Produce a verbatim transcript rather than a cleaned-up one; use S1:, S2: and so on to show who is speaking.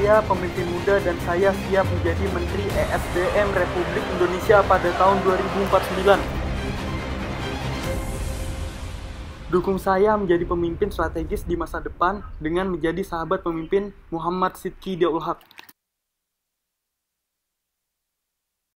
S1: saya pemimpin muda dan saya siap menjadi Menteri E S D M Republik Indonesia pada tahun dua ribu empat puluh sembilan. Dukung saya menjadi pemimpin strategis di masa depan dengan menjadi sahabat pemimpin Muhammad Sidqi Diaul Haq.